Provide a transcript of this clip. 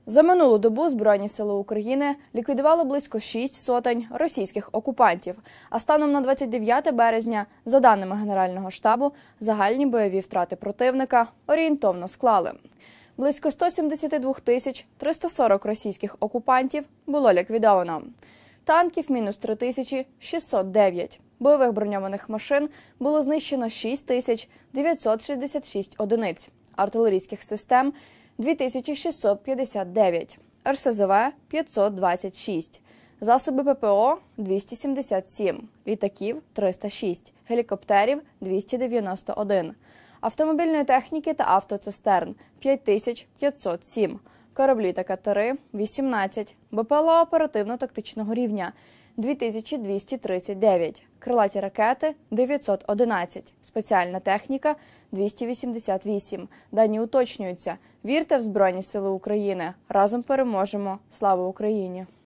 За минулу добу Збройні сили України ліквідували близько 6 сотень російських окупантів. А станом на 29 березня, за даними Генерального штабу, загальні бойові втрати противника орієнтовно склали. Близько 172 340 російських окупантів було ліквідовано. Танків – мінус 3609. Бойових броньованих машин було знищено 6966 одиниць. Артилерійських систем – 2659, РСЗВ – 526, засоби ППО – 277, літаків – 306, гелікоптерів – 291, автомобільної техніки та автоцистерн – 5507, кораблі та катери – 18, БПЛА оперативно-тактичного рівня – 2239, крилаті ракети – 911, спеціальна техніка – 288. Дані уточнюються. Вірте в Збройні сили України. Разом переможемо. Слава Україні!